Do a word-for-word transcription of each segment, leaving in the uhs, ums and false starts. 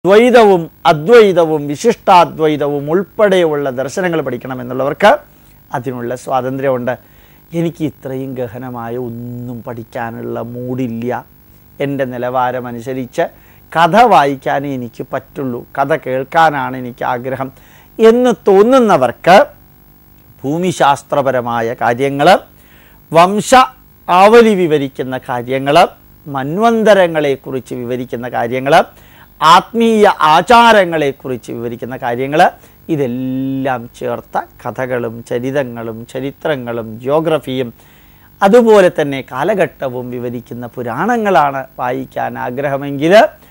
ദ്വൈതവും അദ്വൈതവും വിശിഷ്ടാദ്വൈതവും ഉൾപ്പെടെയുള്ള ദർശനങ്ങൾ പഠിക്കണമെന്നുള്ളവർക്ക് അതിനുള്ള സ്വാതന്ത്ര്യമുണ്ട്. എനിക്ക് ഇത്രയും ഗഹനമായ ഒന്നും പഠിക്കാനുള്ള മൂഡില്ല, എൻ്റെ നിലവാരമനുസരിച്ച് കഥ വായിക്കാനേ എനിക്ക് പറ്റുള്ളൂ, കഥ കേൾക്കാനാണ് എനിക്ക് ആഗ്രഹം എന്ന് തോന്നുന്നവർക്ക് ഭൂമിശാസ്ത്രപരമായ കാര്യങ്ങൾ, വംശ ആവലി വിവരിക്കുന്ന കാര്യങ്ങൾ, മന്വന്തരങ്ങളെക്കുറിച്ച് വിവരിക്കുന്ന കാര്യങ്ങൾ, ആത്മീയ ആചാരങ്ങളെക്കുറിച്ച് വിവരിക്കുന്ന കാര്യങ്ങൾ, ഇതെല്ലാം ചേർത്ത കഥകളും ചരിതങ്ങളും ചരിത്രങ്ങളും ജിയോഗ്രഫിയും അതുപോലെ തന്നെ കാലഘട്ടവും വിവരിക്കുന്ന പുരാണങ്ങളാണ് വായിക്കാൻ ആഗ്രഹമെങ്കിൽ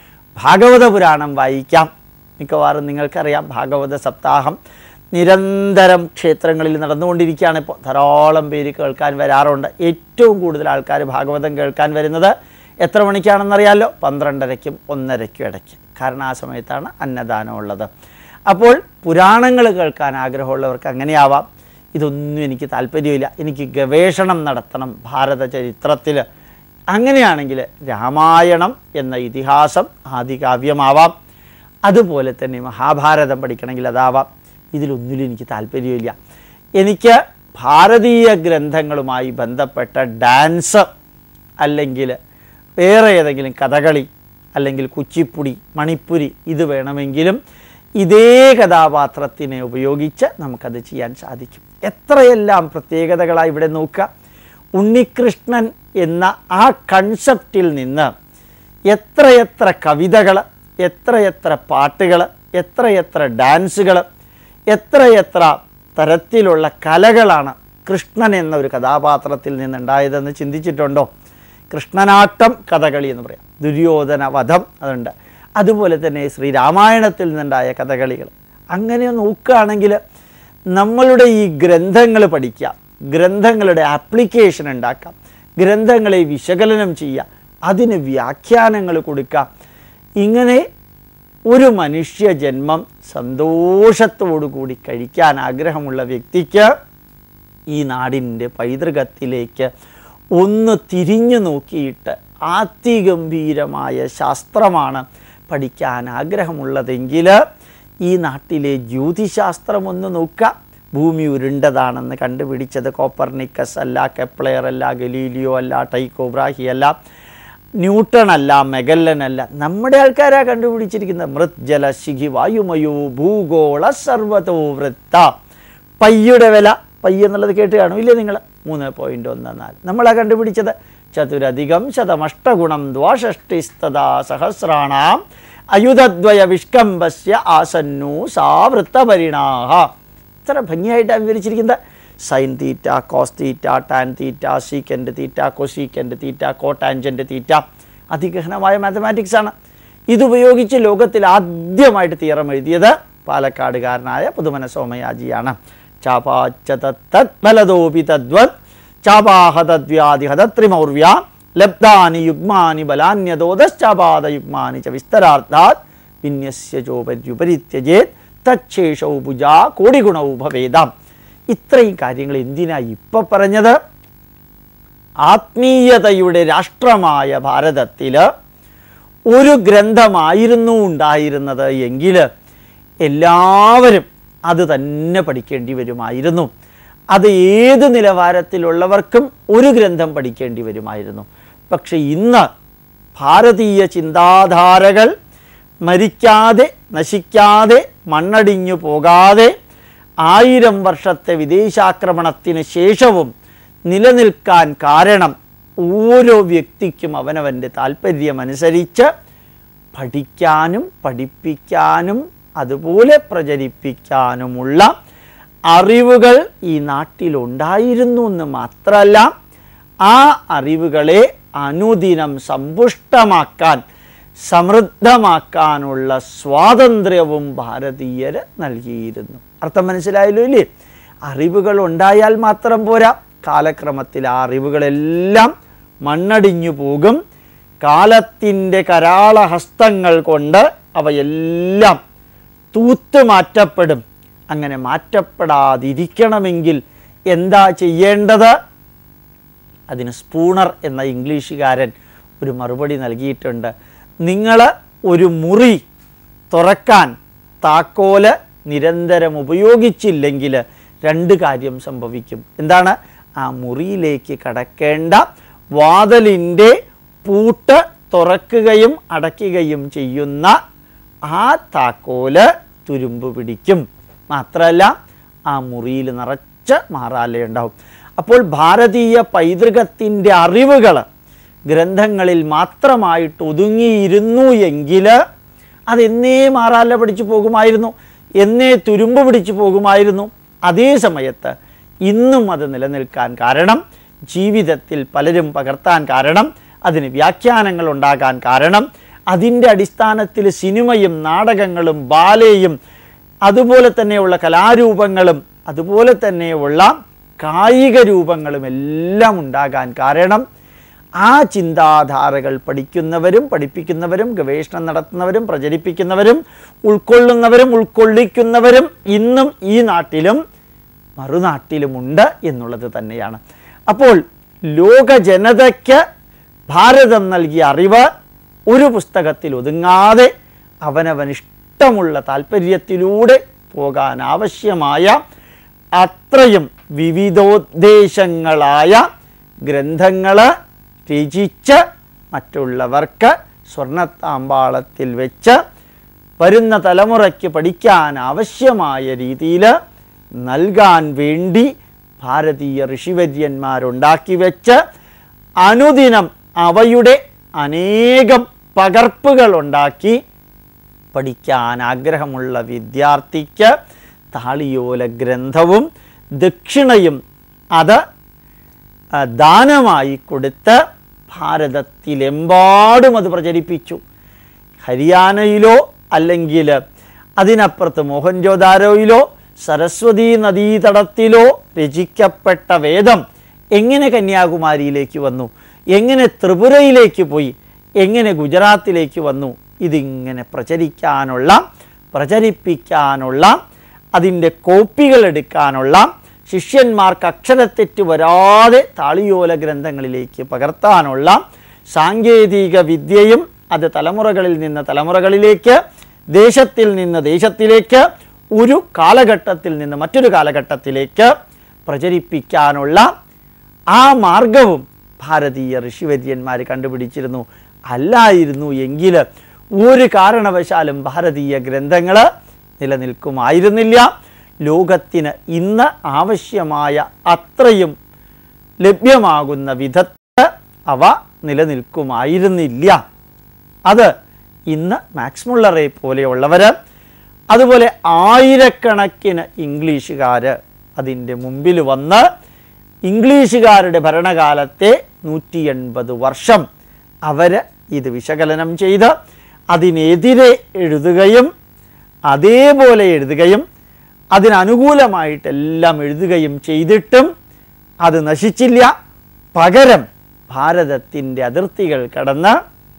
ഭാഗവത പുരാണം വായിക്കാം. മിക്കവാറും നിങ്ങൾക്കറിയാം, ഭാഗവത സപ്താഹം നിരന്തരം ക്ഷേത്രങ്ങളിൽ നടന്നുകൊണ്ടിരിക്കുകയാണ്. ഇപ്പോൾ ധാരാളം പേര് കേൾക്കാൻ വരാറുണ്ട്. ഏറ്റവും കൂടുതൽ ആൾക്കാർ ഭാഗവതം കേൾക്കാൻ വരുന്നത് എത്ര മണിക്കാണെന്നറിയാമല്ലോ? പന്ത്രണ്ടരയ്ക്കും ഒന്നരയ്ക്കും ഇടയ്ക്ക്. കാരണം ആ സമയത്താണ് അന്നദാനം ഉള്ളത്. അപ്പോൾ പുരാണങ്ങൾ കേൾക്കാൻ ആഗ്രഹമുള്ളവർക്ക് അങ്ങനെയാവാം. ഇതൊന്നും എനിക്ക് താല്പര്യമില്ല, എനിക്ക് ഗവേഷണം നടത്തണം ഭാരത ചരിത്രത്തിൽ. അങ്ങനെയാണെങ്കിൽ രാമായണം എന്ന ഇതിഹാസം ആദികാവ്യമാവാം. അതുപോലെ തന്നെ മഹാഭാരതം പഠിക്കണമെങ്കിൽ അതാവാം. ഇതിലൊന്നിലും എനിക്ക് താല്പര്യമില്ല. എനിക്ക് ഭാരതീയ ഗ്രന്ഥങ്ങളുമായി ബന്ധപ്പെട്ട ഡാൻസ് അല്ലെങ്കിൽ വേറെ ഏതെങ്കിലും കഥകളി അല്ലെങ്കിൽ കുച്ചിപ്പുടി, മണിപ്പുരി ഇത് വേണമെങ്കിലും ഇതേ കഥാപാത്രത്തിനെ ഉപയോഗിച്ച് നമുക്കത് ചെയ്യാൻ സാധിക്കും. എത്രയെല്ലാം പ്രത്യേകതകളാണ് ഇവിടെ നോക്കുക. ഉണ്ണികൃഷ്ണൻ എന്ന ആ കൺസെപ്റ്റിൽ നിന്ന് എത്രയെത്ര കവിതകൾ, എത്രയെത്ര പാട്ടുകൾ, എത്രയെത്ര ഡാൻസുകൾ, എത്രയെത്ര തരത്തിലുള്ള കലകളാണ് കൃഷ്ണൻ എന്ന ഒരു കഥാപാത്രത്തിൽ നിന്നുണ്ടായതെന്ന് ചിന്തിച്ചിട്ടുണ്ടോ? കൃഷ്ണനാട്ടം, കഥകളി എന്ന് പറയാം. ദുര്യോധന വധം അതുണ്ട്. അതുപോലെ തന്നെ ശ്രീരാമായണത്തിൽ നിന്നുണ്ടായ കഥകളികൾ. അങ്ങനെ നോക്കുകയാണെങ്കിൽ നമ്മളുടെ ഈ ഗ്രന്ഥങ്ങൾ പഠിക്കുക, ഗ്രന്ഥങ്ങളുടെ ആപ്ലിക്കേഷൻ ഉണ്ടാക്കാം, ഗ്രന്ഥങ്ങളെ വിശകലനം ചെയ്യുക, അതിന് വ്യാഖ്യാനങ്ങൾ കൊടുക്കുക. ഇങ്ങനെ ഒരു മനുഷ്യജന്മം സന്തോഷത്തോടു കൂടി കഴിക്കാൻ ആഗ്രഹമുള്ള വ്യക്തിക്ക് ഈ നാടിൻ്റെ പൈതൃകത്തിലേക്ക് ഒന്ന് തിരിഞ്ഞു നോക്കിയിട്ട് അതിഗംഭീരമായ ശാസ്ത്രമാണ് പഠിക്കാൻ ആഗ്രഹമുള്ളതെങ്കിൽ ഈ നാട്ടിലെ ജ്യോതിശാസ്ത്രം ഒന്ന് നോക്കുക. ഭൂമി ഉരുണ്ടതാണെന്ന് കണ്ടുപിടിച്ചത് കോപ്പർനിക്കസ് അല്ല, കെപ്ലർ അല്ല, ഗലീലിയോ അല്ല, ടൈക്കോ ബ്രാഹി അല്ല, ന്യൂട്ടൺ അല്ല, മെഗല്ലൻ അല്ല, നമ്മുടെ ആൾക്കാരാണ് കണ്ടുപിടിച്ചിരിക്കുന്നത്. മൃജ്ജല ശിഖി വായുമയോ ഭൂഗോള സർവതോ വൃത്ത. പയ്യുടെ വില, പയ്യ എന്നുള്ളത് കേട്ട് കാണും ഇല്ലേ നിങ്ങൾ? മൂന്ന് പോയിൻ്റ് ഒന്ന് നാല് നമ്മളാണ് കണ്ടുപിടിച്ചത്. ചതുരധികം ശതമഷ്ടഗുണം ദ്വാഷഷ്ടിസ്തദാ സഹസ്രാണാം അയുധദ്വയ വിഷ്കംഭസ്യ ആസന്നു സാ വൃത്തപരിണാഹ. ഇത്ര ഭംഗിയായിട്ടാണ് വിവരിച്ചിരിക്കുന്നത്. Sine theta, cos theta, tan theta, secant theta, cosecant theta, cotangent theta. അതിഗഹനമായ മാത്തമാറ്റിക്സ് ആണ്. ഇതുപയോഗിച്ച് ലോകത്തിൽ ആദ്യമായിട്ട് തിയറം എഴുതിയത് പാലക്കാടുകാരനായ പുതുമന സോമയാജിയാണ്. ചാപാച്ചതദ്ഫലതോപി തദ്വത് ചാപാഹതദ്വ്യാധിഹതത്രിമൗർവ്യ ലബ്ധാനി യുഗ്മാനി ബലാന്യതോദശ്ചാപാദയുഗ്മാനി ച വിസ്തരാർത്ഥാത് വിന്യസ്യ ചോപര്യുപരിത്യജേത് തച്ഛേഷൗ ഭുജാ കോടിഗുണൗ ഭവേദാം. ഇത്രയും കാര്യങ്ങൾ എന്തിനാ ഇപ്പം പറഞ്ഞത്? ആത്മീയതയുടെ രാഷ്ട്രമായ ഭാരതത്തിൽ ഒരു ഗ്രന്ഥമായിരുന്നു ഉണ്ടായിരുന്നത് എങ്കിൽ എല്ലാവരും അത് തന്നെ പഠിക്കേണ്ടി വരുമായിരുന്നു. അത് ഏത് നിലവാരത്തിലുള്ളവർക്കും ഒരു ഗ്രന്ഥം പഠിക്കേണ്ടി വരുമായിരുന്നു. പക്ഷെ ഇന്ന് ഭാരതീയ ചിന്താധാരകൾ മരിക്കാതെ, നശിക്കാതെ, മണ്ണടിഞ്ഞു പോകാതെ ആയിരം വർഷത്തെ വിദേശാക്രമണത്തിന് ശേഷവും നിലനിൽക്കാൻ കാരണം ഓരോ വ്യക്തിക്കും അവനവൻ്റെ താല്പര്യമനുസരിച്ച് പഠിക്കാനും പഠിപ്പിക്കാനും അതുപോലെ പ്രചരിപ്പിക്കാനുമുള്ള അറിവുകൾ ഈ നാട്ടിലുണ്ടായിരുന്നു എന്ന് മാത്രമല്ല, ആ അറിവുകളെ അനുദിനം സമ്പുഷ്ടമാക്കാൻ, സമൃദ്ധമാക്കാനുള്ള സ്വാതന്ത്ര്യവും ഭാരതീയർ നൽകിയിരുന്നു. അർത്ഥം മനസ്സിലായല്ലോ ഇല്ലേ? അറിവുകൾ ഉണ്ടായാൽ മാത്രം പോരാ, കാലക്രമത്തിൽ ആ അറിവുകളെല്ലാം മണ്ണടിഞ്ഞു പോകും. കാലത്തിൻ്റെ കരാളഹസ്തങ്ങൾ കൊണ്ട് അവയെല്ലാം തൂത്ത് മാറ്റപ്പെടും. അങ്ങനെ മാറ്റപ്പെടാതിരിക്കണമെങ്കിൽ എന്താ ചെയ്യേണ്ടത്? അതിന് സ്പൂണർ എന്ന ഇംഗ്ലീഷുകാരൻ ഒരു മറുപടി നൽകിയിട്ടുണ്ട്. നിങ്ങൾ ഒരു മുറി തുറക്കാൻ താക്കോല് നിരന്തരം ഉപയോഗിച്ചില്ലെങ്കിൽ രണ്ട് കാര്യം സംഭവിക്കും. എന്താണ്? ആ മുറിയിലേക്ക് കടക്കേണ്ട വാതിലിൻ്റെ പൂട്ട് തുറക്കുകയും അടയ്ക്കുകയും ചെയ്യുന്ന ആ താക്കോല് തുരുമ്പ് പിടിക്കും. മാത്രമല്ല ആ മുറിയിൽ നിറച്ച് മാറാലയുണ്ടാവും. അപ്പോൾ ഭാരതീയ പൈതൃകത്തിൻ്റെ അറിവുകൾ ഗ്രന്ഥങ്ങളിൽ മാത്രമായിട്ട് ഒതുങ്ങിയിരുന്നു എങ്കിൽ അതെന്നേ മാറാല പിടിച്ചു പോകുമായിരുന്നു, എന്നേ തുരുമ്പ് പിടിച്ചു പോകുമായിരുന്നു. അതേ സമയത്ത് ഇന്നും അത് നിലനിൽക്കാൻ കാരണം, ജീവിതത്തിൽ പലരും പകർത്താൻ കാരണം, അതിന് വ്യാഖ്യാനങ്ങൾ ഉണ്ടാകാൻ കാരണം, അതിൻ്റെ അടിസ്ഥാനത്തിൽ സിനിമയും നാടകങ്ങളും ബാലയും അതുപോലെ തന്നെയുള്ള കലാരൂപങ്ങളും അതുപോലെ തന്നെയുള്ള കായിക രൂപങ്ങളും എല്ലാം ഉണ്ടാകാൻ കാരണം ആ ചിന്താധാരകൾ പഠിക്കുന്നവരും പഠിപ്പിക്കുന്നവരും ഗവേഷണം നടത്തുന്നവരും പ്രചരിപ്പിക്കുന്നവരും ഉൾക്കൊള്ളുന്നവരും ഉൾക്കൊള്ളിക്കുന്നവരും ഇന്നും ഈ നാട്ടിലും മറുനാട്ടിലുമുണ്ട് എന്നുള്ളത് തന്നെയാണ്. അപ്പോൾ ലോക ജനതയ്ക്ക് ഭാരതം നൽകിയ അറിവ് ഒരു പുസ്തകത്തിൽ ഒതുങ്ങാതെ അവനവനിഷ്ടമുള്ള താല്പര്യത്തിലൂടെ പോകാൻ ആവശ്യമായ അത്രയും വിവിധോദ്ദേശങ്ങളായ ഗ്രന്ഥങ്ങൾ രചിച്ച് മറ്റുള്ളവർക്ക് സ്വർണ്ണത്താമ്പാളത്തിൽ വെച്ച് വരുന്ന തലമുറയ്ക്ക് പഠിക്കാൻ ആവശ്യമായ രീതിയിൽ നൽകാൻ വേണ്ടി ഭാരതീയ ഋഷിവര്യന്മാരുണ്ടാക്കി വെച്ച് അനുദിനം അവയുടെ അനേകം പകർപ്പുകൾ ഉണ്ടാക്കി പഠിക്കാൻ ആഗ്രഹമുള്ള വിദ്യാർത്ഥിക്ക് താളിയോല ഗ്രന്ഥവും ദക്ഷിണയും അത് ദാനമായി കൊടുത്ത് ഭാരതത്തിലെമ്പാടും അത് പ്രചരിപ്പിച്ചു. ഹരിയാനയിലോ അല്ലെങ്കിൽ അതിനപ്പുറത്ത് മോഹൻജോദാരോയിലോ സരസ്വതി നദീതടത്തിലോ രചിക്കപ്പെട്ട വേദം എങ്ങനെ കന്യാകുമാരിയിലേക്ക് വന്നു, എങ്ങനെ ത്രിപുരയിലേക്ക് പോയി, എങ്ങനെ ഗുജറാത്തിലേക്ക് വന്നു, ഇതിങ്ങനെ പ്രചരിക്കാനുള്ള പ്രചരിപ്പിക്കാനുള്ള അതിൻ്റെ കോപ്പികൾ എടുക്കാനുള്ള ശിഷ്യന്മാർക്ക് അക്ഷരത്തെറ്റ് വരാതെ താളിയോല ഗ്രന്ഥങ്ങളിലേക്ക് പകർത്താനുള്ള സാങ്കേതിക വിദ്യയും അത് തലമുറകളിൽ നിന്ന് തലമുറകളിലേക്ക് ദേശത്തിൽ നിന്ന് ദേശത്തിലേക്ക് ഒരു കാലഘട്ടത്തിൽ നിന്ന് മറ്റൊരു കാലഘട്ടത്തിലേക്ക് പ്രചരിപ്പിക്കാനുള്ള ആ മാർഗവും ഭാരതീയ ഋഷിവര്യന്മാർ കണ്ടുപിടിച്ചിരുന്നു. അല്ലായിരുന്നു എങ്കിൽ ഒരു കാരണവശാലും ഭാരതീയ ഗ്രന്ഥങ്ങൾ നിലനിൽക്കുമായിരുന്നില്ല. ലോകത്തിന് ഇന്ന് ആവശ്യമായ അത്രയും ലഭ്യമാകുന്ന വിധത്തിൽ അവ നിലനിൽക്കുമായിരുന്നില്ല. അത് ഇന്ന് മാക്സ് മുള്ളറെ പോലെയുള്ളവർ അതുപോലെ ആയിരക്കണക്കിന് ഇംഗ്ലീഷുകാർ അതിൻ്റെ മുമ്പിൽ വന്ന് ഇംഗ്ലീഷുകാരുടെ ഭരണകാലത്തെ നൂറ്റി എൺപത് വർഷം അവർ ഇത് വിശകലനം ചെയ്ത് അതിനെതിരെ എഴുതുകയും അതേപോലെ എഴുതുകയും അതിനനുകൂലമായിട്ടെല്ലാം എഴുതുകയും ചെയ്തിട്ടും അത് നശിച്ചില്ല. പകരം ഭാരതത്തിൻ്റെ അതിർത്തികൾ കടന്ന്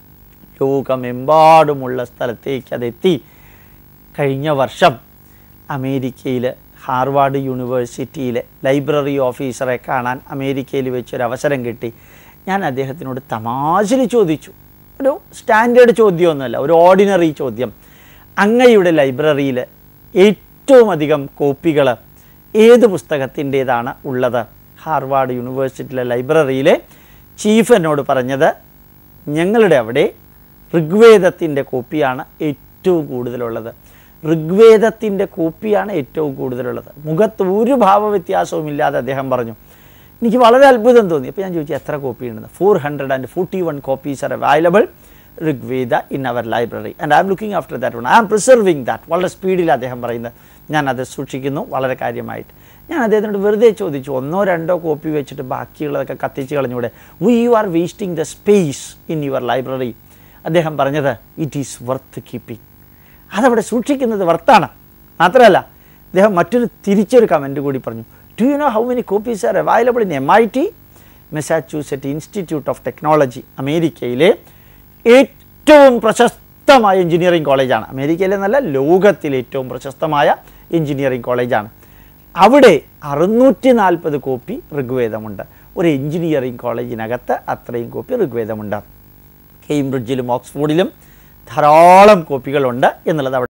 ലോകമെമ്പാടുമുള്ള സ്ഥലത്തേക്ക് അതെത്തി. കഴിഞ്ഞ വർഷം അമേരിക്കയിൽ ഹാർവാർഡ് യൂണിവേഴ്സിറ്റിയിലെ ലൈബ്രറി ഓഫീസറെ കാണാൻ അമേരിക്കയിൽ വെച്ചൊരവസരം കിട്ടി. ഞാൻ അദ്ദേഹത്തിനോട് തമാശയിൽ ചോദിച്ചു, ഒരു സ്റ്റാൻഡേർഡ് ചോദ്യമൊന്നുമല്ല, ഒരു ഓർഡിനറി ചോദ്യം. അങ്ങയുടെ ലൈബ്രറിയിൽ ഏറ്റവും അധികം കോപ്പികൾ ഏത് പുസ്തകത്തിൻ്റേതാണ് ഉള്ളത്? ഹാർവാർഡ് യൂണിവേഴ്സിറ്റിയിലെ ലൈബ്രറിയിലെ ചീഫ് എന്നോട് പറഞ്ഞത്, ഞങ്ങളുടെ അവിടെ ഋഗ്വേദത്തിൻ്റെ കോപ്പിയാണ് ഏറ്റവും കൂടുതലുള്ളത്. ഋഗ്വേദത്തിൻ്റെ കോപ്പിയാണ് ഏറ്റവും കൂടുതലുള്ളത്. മുഖത്ത് ഒരു ഭാവവ്യത്യാസവും ഇല്ലാതെ അദ്ദേഹം പറഞ്ഞു. എനിക്ക് വളരെ അത്ഭുതം തോന്നി. അപ്പോൾ ഞാൻ ചോദിച്ചു, എത്ര കോപ്പി ഉണ്ടെന്ന്? Four hundred and forty one copies are available Rigveda in our library and I am looking after that one, I am preserving that. വളരെ സ്പീഡിൽ അദ്ദേഹം പറയുന്നത്, ഞാനത് സൂക്ഷിക്കുന്നു വളരെ കാര്യമായിട്ട്. ഞാൻ അദ്ദേഹത്തിനോട് വെറുതെ ചോദിച്ചു, ഒന്നോ രണ്ടോ കോപ്പി വെച്ചിട്ട് ബാക്കിയുള്ളതൊക്കെ കത്തിച്ച് കളഞ്ഞൂടെ? We you are wasting the space in your library. അദ്ദേഹം പറഞ്ഞത്, ഇറ്റ് ഈസ് വർത്ത് കീപ്പിംഗ്. അതവിടെ സൂക്ഷിക്കുന്നത് വർത്താണ്. മാത്രമല്ല അദ്ദേഹം മറ്റൊരു തിരിച്ചൊരു കമൻറ്റ് കൂടി പറഞ്ഞു. Do you know how many copies are available in M I T, Massachusetts Institute of Technology, അമേരിക്കയിലെ ഏറ്റവും പ്രശസ്തമായ എഞ്ചിനീയറിംഗ് കോളേജാണ്. അമേരിക്കയിലെ നല്ല ലോകത്തിലെ ഏറ്റവും പ്രശസ്തമായ എഞ്ചിനീയറിംഗ് കോളേജാണ്. അവിടെ അറുന്നൂറ്റി നാൽപ്പത് കോപ്പി ഋഗ്വേദമുണ്ട്. ഒരു എഞ്ചിനീയറിംഗ് കോളേജിനകത്ത് അത്രയും കോപ്പി ഋഗ്വേദമുണ്ട്. കേംബ്രിഡ്ജിലും ഓക്സ്ഫോർഡിലും ധാരാളം കോപ്പികളുണ്ട് എന്നുള്ളത് അവിടെ